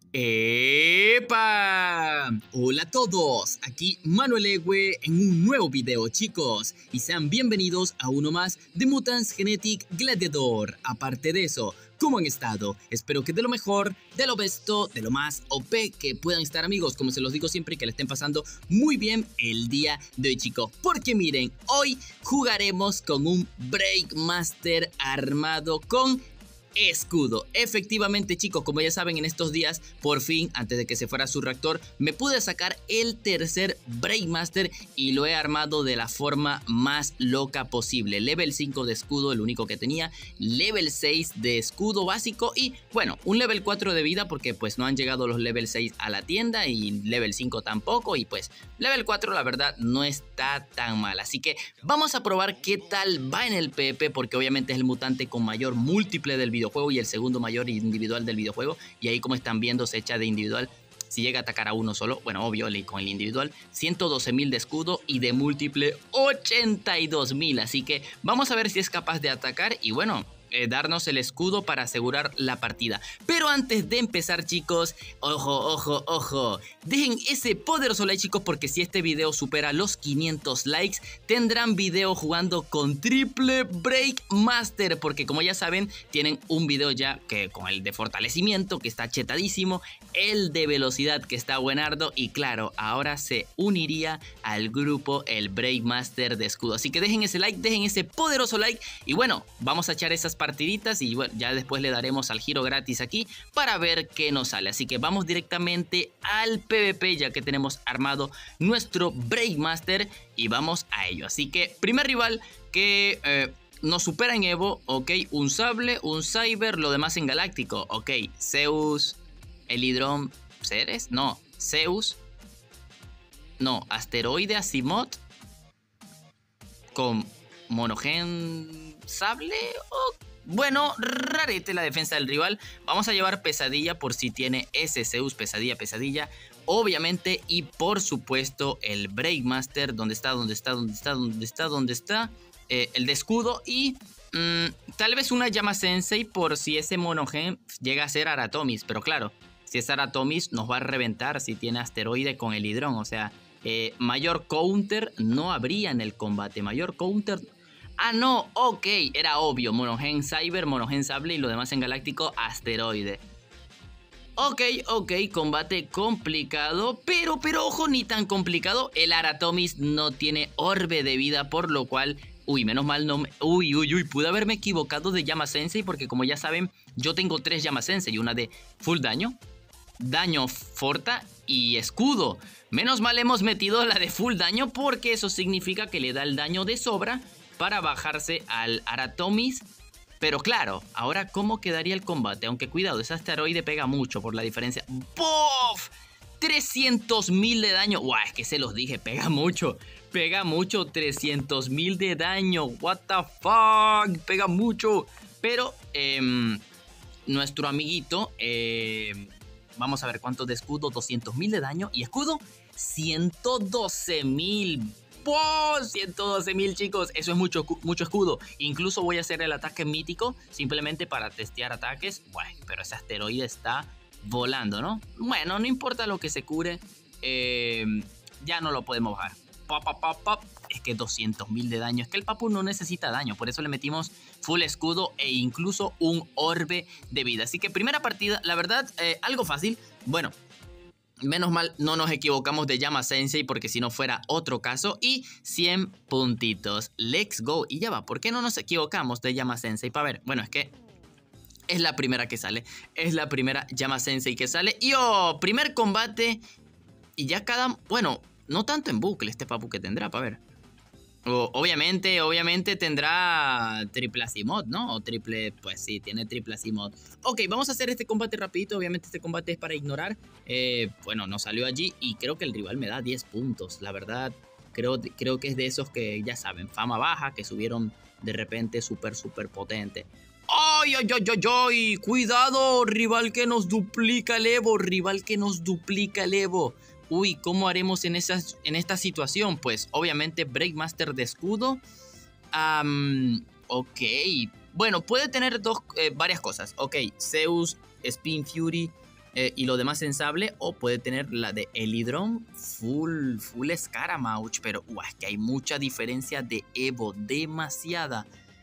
¡Epa! Hola a todos, aquí Manuel Ewe en un nuevo video, chicos, y sean bienvenidos a uno más de Mutants Genetic Gladiator. Aparte de eso, ¿cómo han estado? Espero que de lo mejor, de lo besto, de lo más OP que puedan estar, amigos, como se los digo siempre, que le estén pasando muy bien el día de hoy, chicos, porque miren, hoy jugaremos con un Breakmaster armado con escudo. Efectivamente, chicos, como ya saben, en estos días, por fin, antes de que se fuera su reactor, me pude sacar el tercer Breakmaster y lo he armado de la forma más loca posible. Level 5 de escudo, el único que tenía, level 6 de escudo básico y, bueno, un level 4 de vida porque pues no han llegado los level 6 a la tienda y level 5 tampoco, y pues level 4 la verdad no está tan mal. Así que vamos a probar qué tal va en el PvP, porque obviamente es el mutante con mayor múltiple del videojuego y el segundo mayor individual del videojuego, y ahí, como están viendo, se echa de individual si llega a atacar a uno solo. Bueno, obvio, con el individual 112.000 de escudo y de múltiple 82.000, así que vamos a ver si es capaz de atacar y bueno, darnos el escudo para asegurar la partida. Pero antes de empezar, chicos, ojo, dejen ese poderoso like, chicos, porque si este video supera los 500 likes, tendrán video jugando con triple Breakmaster, porque como ya saben, tienen un video ya que con el de fortalecimiento, que está chetadísimo, el de velocidad, que está buenardo, y claro, ahora se uniría al grupo el Breakmaster de escudo. Así que dejen ese like, dejen ese poderoso like, y bueno, vamos a echar esas partiditas y bueno, ya después le daremos al giro gratis aquí para ver qué nos sale. Así que vamos directamente al PvP, ya que tenemos armado nuestro Breakmaster y vamos a ello. Así que primer rival que nos supera en Evo, ok, un sable, un cyber, lo demás en galáctico, ok, Zeus, el hidrón, ¿Ceres? No, Zeus, no, asteroide Asimov con monogen sable, bueno, rarete la defensa del rival. Vamos a llevar pesadilla por si tiene ese Zeus, pesadilla, obviamente, y por supuesto el Breakmaster, ¿dónde está? El de escudo y tal vez una llama sensei por si ese monogen llega a ser Aratomis, pero claro, si es Aratomis nos va a reventar si tiene asteroide con el hidrón, o sea, mayor counter no habría en el combate, mayor counter. Ah, no, ok, era obvio, monogen cyber, monogen sable y lo demás en galáctico asteroide. Ok, combate complicado, pero ojo, ni tan complicado. El Aratomis no tiene orbe de vida, por lo cual, uy, menos mal no me... Uy, pude haberme equivocado de llama sensei, porque como ya saben, yo tengo 3 llama sensei, una de full daño, daño forta y escudo. Menos mal hemos metido la de full daño, porque eso significa que le da el daño de sobra para bajarse al Aratomis. Pero claro, ahora ¿cómo quedaría el combate? Aunque cuidado, ese asteroide pega mucho por la diferencia. ¡Pof! 300.000 de daño. ¡Guau! Es que se los dije, pega mucho. Pega mucho, 300.000 de daño. What the fuck, pega mucho. Pero nuestro amiguito, vamos a ver cuánto de escudo. 200.000 de daño y escudo 112.000. ¡Oh! 112.000, chicos, eso es mucho escudo. Incluso voy a hacer el ataque mítico simplemente para testear ataques. Bueno, pero ese asteroide está volando, ¿no? Bueno, no importa lo que se cure, ya no lo podemos bajar. Pop. Es que 200.000 de daño, es que el papu no necesita daño, por eso le metimos full escudo e incluso un orbe de vida. Así que primera partida, la verdad, algo fácil. Bueno, menos mal no nos equivocamos de llama sensei, porque si no fuera otro caso. Y 100 puntitos, let's go. Y ya va, ¿por qué no nos equivocamos de llama sensei? Para ver, bueno, es que es la primera que sale, es la primera llama sensei que sale. Y primer combate y ya bueno, no tanto en bucle este papu que tendrá, para ver. Obviamente tendrá triple Asimov, ¿no? O triple, pues sí, tiene triple Asimov. Ok, vamos a hacer este combate rapidito. Obviamente este combate es para ignorar. Bueno, nos salió allí y creo que el rival me da 10 puntos. La verdad, creo que es de esos que ya saben, fama baja, que subieron de repente súper potente. ¡Ay! ¡Cuidado! Rival que nos duplica el Evo. Uy, ¿cómo haremos en esta situación? Pues obviamente Breakmaster de escudo. Ok. Bueno, puede tener varias cosas. Ok, Zeus, Spin Fury. y lo demás en sable, o puede tener la de Elidron full Scaramouche, pero es que hay mucha diferencia de Evo, demasiada.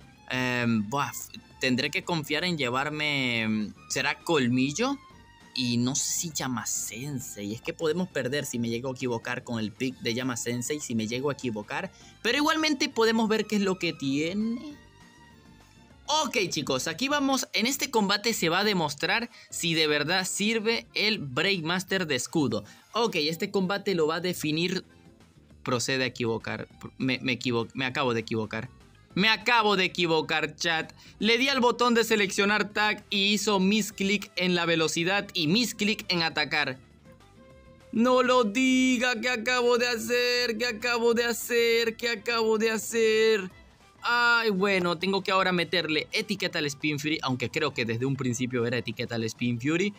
Tendré que confiar en llevarme, ¿será Colmillo? Y no sé si Llama Sensei. Es que podemos perder si me llego a equivocar con el pick de Llama Sensei, si me llego a equivocar, pero igualmente podemos ver qué es lo que tiene. Ok chicos, aquí vamos, en este combate se va a demostrar si de verdad sirve el Breakmaster de escudo. Ok, este combate lo va a definir... Procede a equivocar, me acabo de equivocar. Me acabo de equivocar, chat. Le di al botón de seleccionar tag y hizo misclick en la velocidad y misclick en atacar. No lo diga, ¿qué acabo de hacer? ¿Qué acabo de hacer? ¿Qué acabo de hacer? Ay, bueno, tengo que ahora meterle etiqueta al Spin Fury, aunque creo que desde un principio era etiqueta al Spin Fury.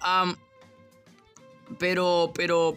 Pero,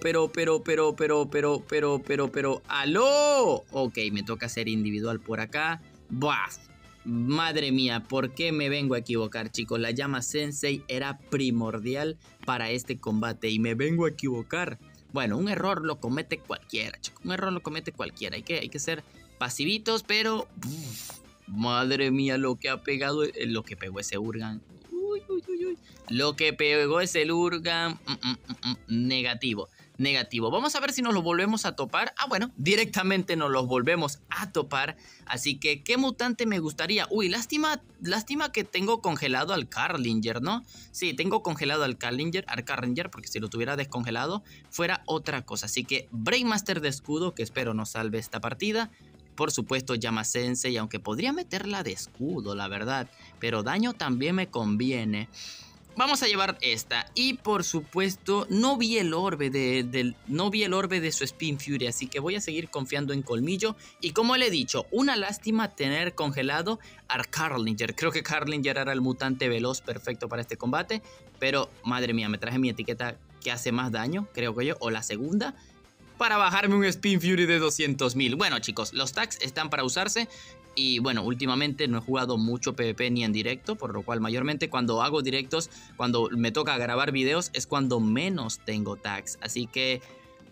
¡aló! Ok, me toca hacer individual por acá. ¡Buah! Madre mía, ¿por qué me vengo a equivocar, chicos? La Llama Sensei era primordial para este combate y me vengo a equivocar. Bueno, un error lo comete cualquiera, chicos. Un error lo comete cualquiera. Hay que ser pasivitos, pero... madre mía, lo que ha pegado... Lo que pegó ese Urgan. Uy. Lo que pegó ese Lurgan. Negativo. Vamos a ver si nos lo volvemos a topar. Bueno, directamente nos los volvemos a topar. Así que, ¿qué mutante me gustaría? Uy, lástima que tengo congelado al Carlinger, ¿no? Sí, tengo congelado al Carlinger, porque si lo tuviera descongelado, fuera otra cosa. Así que, Breakmaster de escudo, que espero nos salve esta partida. Por supuesto, Llama Sensei, aunque podría meterla de escudo, la verdad. Pero daño también me conviene. Vamos a llevar esta. Y por supuesto, no vi el orbe de su Spin Fury. Así que voy a seguir confiando en Colmillo. Y como le he dicho, una lástima tener congelado a Carlinger. Creo que Carlinger era el mutante veloz perfecto para este combate. Pero, madre mía, me traje mi etiqueta que hace más daño, creo que yo. O la segunda, para bajarme un Spin Fury de 200.000. Bueno, chicos, los tags están para usarse. Y bueno, últimamente no he jugado mucho PvP ni en directo, por lo cual mayormente cuando hago directos, cuando me toca grabar videos, es cuando menos tengo tags. Así que...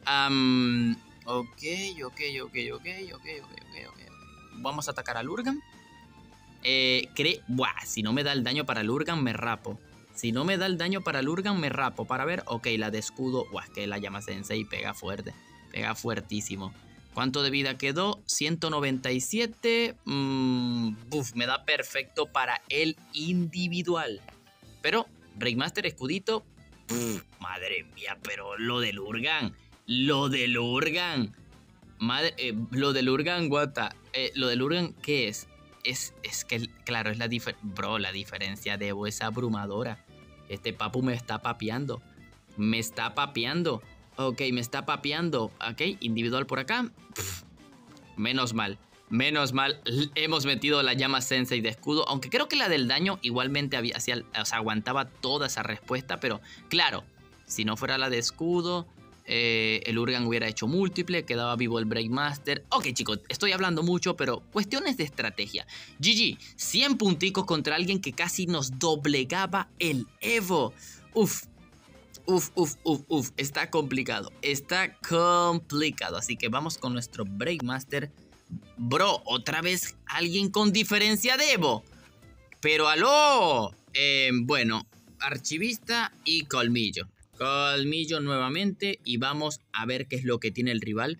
Ok. Vamos a atacar al Urgan. Si no me da el daño para el Urgan, me rapo. Si no me da el daño para el Urgan, me rapo. Para ver, ok, la de escudo. Es que la Llama Sensei pega fuerte. Pega fuertísimo. ¿Cuánto de vida quedó? 197. Me da perfecto para el individual. Pero, Breakmaster escudito. Madre mía, pero lo del Urgan. Lo del Urgan, guata. Lo del Urgan, ¿qué es? Es que, claro, es la diferencia. Bro, la diferencia de Evo es abrumadora. Este papu me está papeando. Ok, me está papeando. Ok, individual por acá. Menos mal. Hemos metido la Llama Sensei de escudo. Aunque creo que la del daño igualmente aguantaba toda esa respuesta. Pero claro, si no fuera la de escudo, el Urgan hubiera hecho múltiple. Quedaba vivo el Breakmaster. Ok, chicos, estoy hablando mucho, pero cuestiones de estrategia. GG, 100 punticos contra alguien que casi nos doblegaba el Evo. Está complicado. Así que vamos con nuestro Breakmaster. Bro, otra vez alguien con diferencia de Evo. Pero aló. Bueno, archivista y Colmillo. Colmillo nuevamente. Y vamos a ver qué es lo que tiene el rival.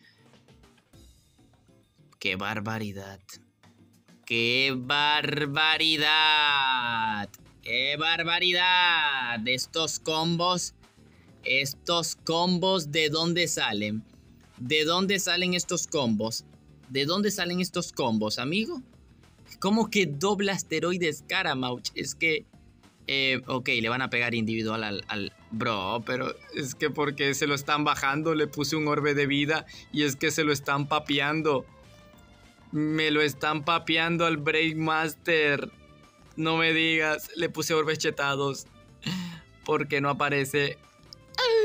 ¡Qué barbaridad! ¡Qué barbaridad! ¡Qué barbaridad! De estos combos. Estos combos, ¿de dónde salen? ¿De dónde salen estos combos? ¿De dónde salen estos combos, amigo? ¿Cómo que dobla asteroides Scaramouche? Es que... ok, le van a pegar individual al... Bro, pero es que porque se lo están bajando, le puse un orbe de vida y es que se lo están papeando. Me lo están papeando al Breakmaster. No me digas, le puse orbes chetados. Porque no aparece...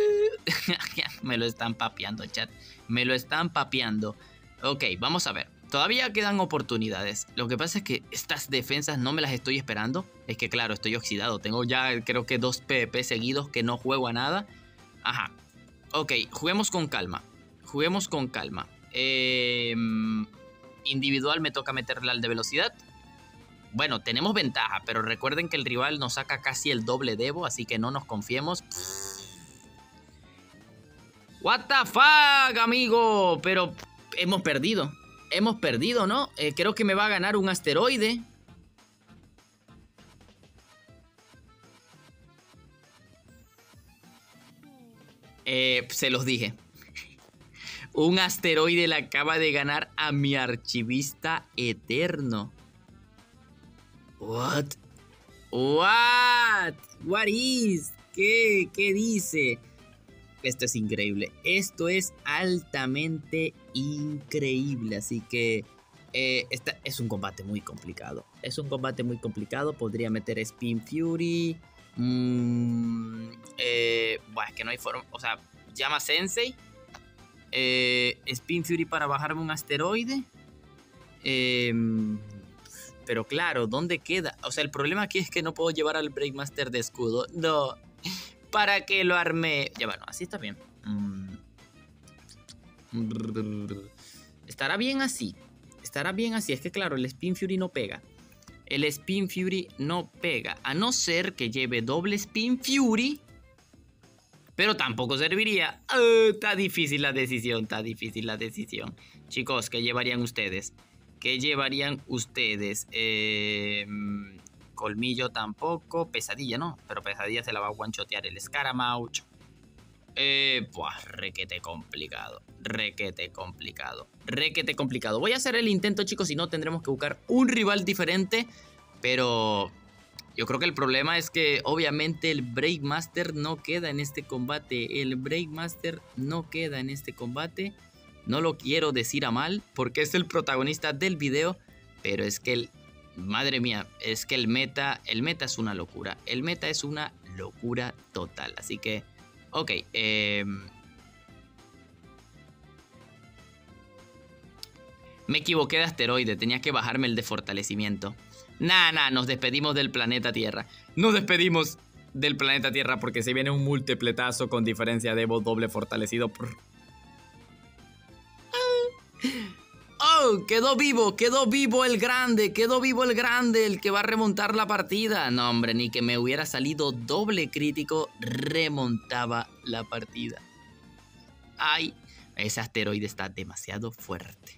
Me lo están papeando, chat. Me lo están papeando. Ok, vamos a ver. Todavía quedan oportunidades. Lo que pasa es que estas defensas no me las estoy esperando. Es que claro, estoy oxidado. Tengo ya creo que 2 PvP seguidos que no juego a nada. Ajá. Ok, juguemos con calma. Juguemos con calma. Individual me toca meterle al de velocidad. Bueno, tenemos ventaja, pero recuerden que el rival nos saca casi el doble de Evo, así que no nos confiemos. What the fuck, amigo. Pero hemos perdido. Hemos perdido, ¿no? Creo que me va a ganar un asteroide. Se los dije. Un asteroide le acaba de ganar a mi archivista eterno. What? What? What is? ¿Qué dice? Esto es increíble. Esto es altamente increíble. Así que es un combate muy complicado. Es un combate muy complicado. Podría meter Spin Fury. Bueno, es que no hay forma. O sea, llama Sensei. Spin Fury para bajarme un asteroide. Pero claro, ¿dónde queda? O sea, el problema aquí es que no puedo llevar al Breakmaster de escudo. No. ¿Para qué lo armé? Ya bueno, así está bien. Estará bien así. Estará bien así. Es que claro, el Spin Fury no pega. El Spin Fury no pega. A no ser que lleve doble Spin Fury. Pero tampoco serviría. Está difícil la decisión. Está difícil la decisión. Chicos, ¿qué llevarían ustedes? ¿Qué llevarían ustedes? Colmillo tampoco. Pesadilla, ¿no? Pero Pesadilla se la va a one-shotear el Scaramouche. Pues requete complicado. Requete complicado. Requete complicado. Voy a hacer el intento, chicos. Si no, tendremos que buscar un rival diferente. Pero yo creo que el problema es que obviamente el Breakmaster no queda en este combate. El Breakmaster no queda en este combate. No lo quiero decir a mal porque es el protagonista del video. Pero es que madre mía, es que el meta es una locura. El meta es una locura total. Así que, ok. Me equivoqué de asteroide. Tenía que bajarme el de fortalecimiento. Nah, nos despedimos del planeta Tierra. Nos despedimos del planeta Tierra porque se viene un multipletazo con diferencia de Evo doble fortalecido. ¡Oh! Quedó vivo el grande, el que va a remontar la partida. No, hombre, ni que me hubiera salido doble crítico, remontaba la partida. Ay, ese asteroide está demasiado fuerte.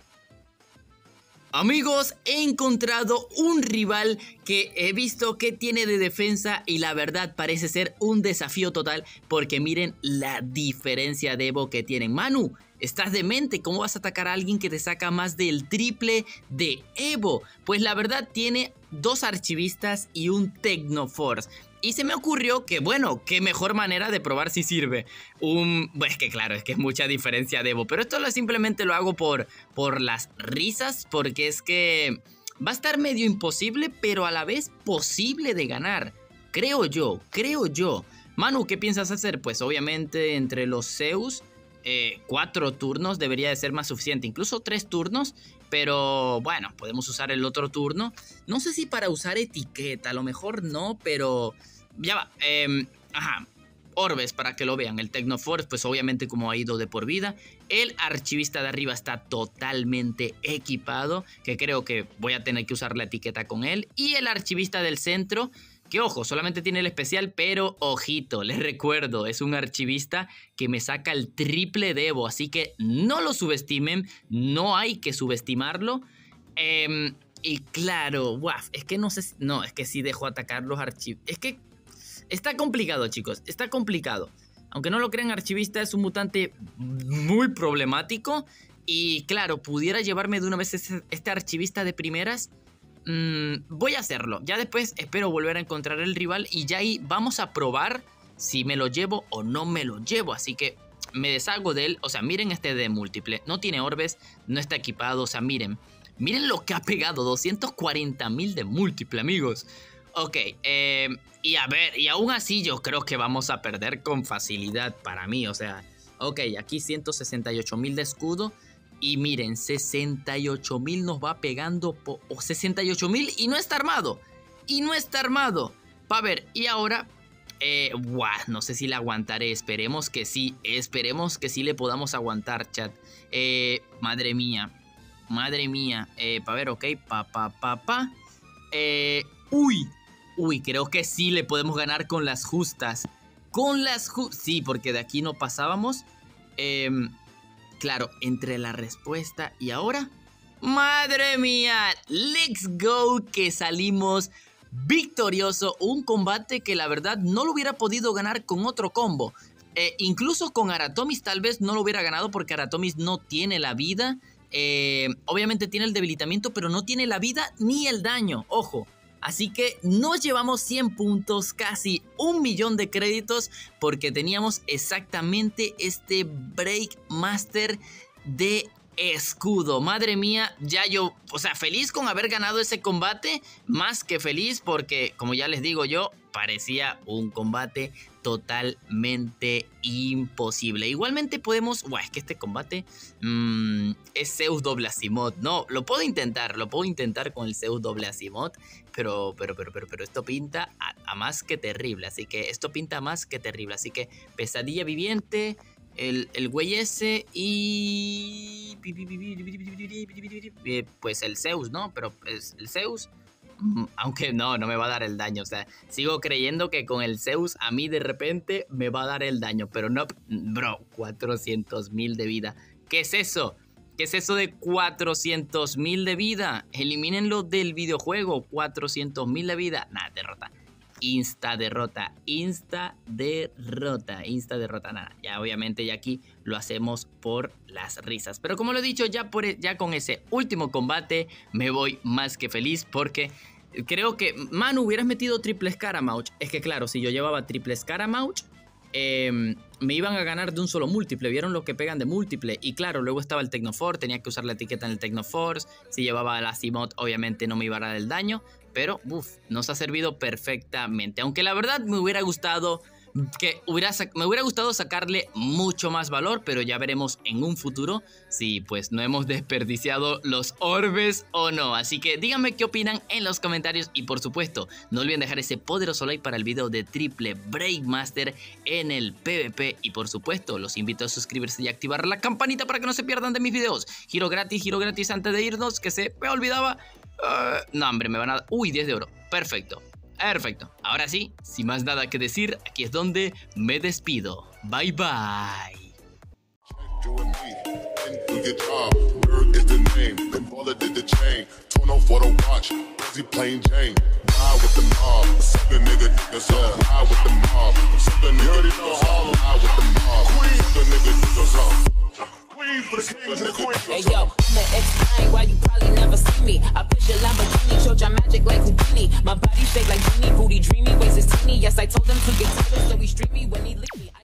Amigos, he encontrado un rival que he visto que tiene de defensa y la verdad parece ser un desafío total porque miren la diferencia de Evo que tienen. Manu, estás demente, ¿cómo vas a atacar a alguien que te saca más del triple de Evo? Pues la verdad tiene 2 archivistas y un Technoforce. Y se me ocurrió que, bueno, qué mejor manera de probar si sirve. Es que claro, es que es mucha diferencia de Evo. Pero esto simplemente lo hago por las risas. Porque es que va a estar medio imposible, pero a la vez posible de ganar. Creo yo. Manu, ¿qué piensas hacer? Pues obviamente entre los Zeus, 4 turnos debería de ser más suficiente. Incluso 3 turnos. Pero bueno, podemos usar el otro turno. No sé si para usar etiqueta, a lo mejor no, pero ya va. Orbes para que lo vean. El Technoforce, pues obviamente como ha ido de por vida. El archivista de arriba está totalmente equipado, que creo que voy a tener que usar la etiqueta con él. Y el archivista del centro, que ojo, solamente tiene el especial, pero ojito, les recuerdo, es un archivista que me saca el triple de Evo, así que no lo subestimen, no hay que subestimarlo. Y claro, es que no sé, es que sí dejo atacar los archivos, es que está complicado, chicos, está complicado. Aunque no lo crean, archivista es un mutante muy problemático y claro, pudiera llevarme de una vez este archivista de primeras. Voy a hacerlo. Ya después espero volver a encontrar el rival y ya ahí vamos a probar si me lo llevo o no me lo llevo. Así que me deshago de él. O sea, miren este de múltiple. No tiene orbes, no está equipado. O sea, miren lo que ha pegado. 240.000 de múltiple, amigos. Ok, y a ver, y aún así yo creo que vamos a perder con facilidad para mí. O sea, ok, aquí 168.000 de escudo. Y miren, 68.000 nos va pegando, o 68.000 y no está armado. Y no está armado. A ver, y ahora, no sé si le aguantaré, esperemos que sí le podamos aguantar, chat. Madre mía, a ver, ok, uy, creo que sí le podemos ganar con las justas. Sí, porque de aquí no pasábamos. Claro, entre la respuesta y ahora, madre mía, let's go, que salimos victorioso. Un combate que la verdad no lo hubiera podido ganar con otro combo. Incluso con Aratomis tal vez no lo hubiera ganado porque Aratomis no tiene la vida. Obviamente tiene el debilitamiento, pero no tiene la vida ni el daño, ojo. Así que nos llevamos 100 puntos, casi 1.000.000 de créditos, porque teníamos exactamente este Breakmaster de escudo. Madre mía, ya yo, o sea, feliz con haber ganado ese combate, más que feliz porque, como ya les digo yo, parecía un combate totalmente imposible. Igualmente podemos, es que este combate es Zeus doble Asimov. No, lo puedo intentar con el Zeus doble Asimov, pero esto pinta a más que terrible, así que pesadilla viviente, el güey ese y pues el Zeus, ¿no? Pero es el Zeus, aunque no me va a dar el daño, o sea, sigo creyendo que con el Zeus a mí de repente me va a dar el daño, pero no, bro, 400.000 de vida, ¿qué es eso? ¿Qué es eso de 400.000 de vida? Elimínenlo del videojuego, 400.000 de vida, nada, derrota. Insta derrota, nada, ya obviamente ya aquí lo hacemos por las risas, pero como lo he dicho, ya con ese último combate me voy más que feliz porque creo que, Manu, hubieras metido triple Scaramouche. Es que claro, si yo llevaba triple Scaramouche, me iban a ganar de un solo múltiple. ¿Vieron lo que pegan de múltiple? Y claro, luego estaba el Tecnoforce, tenía que usar la etiqueta en el Tecnoforce. Si llevaba la Asimov, obviamente no me iba a dar el daño, pero nos ha servido perfectamente. Aunque la verdad me hubiera gustado sacarle mucho más valor, pero ya veremos en un futuro si pues no hemos desperdiciado los orbes o no. Así que díganme qué opinan en los comentarios y por supuesto no olviden dejar ese poderoso like para el video de triple Breakmaster en el PvP y por supuesto los invito a suscribirse y activar la campanita para que no se pierdan de mis videos. Giro gratis antes de irnos, que se me olvidaba. No, hombre, me van a dar 10 de oro, perfecto. Ahora sí, sin más nada que decir, aquí es donde me despido. Bye bye. Hey yo, I'ma explain why you probably never see me. I push a Lamborghini, show your magic like Houdini. My body shaped like Genie, booty dreamy, waist is teeny. Yes, I told him to get tighter, so he streamed me when he leave me.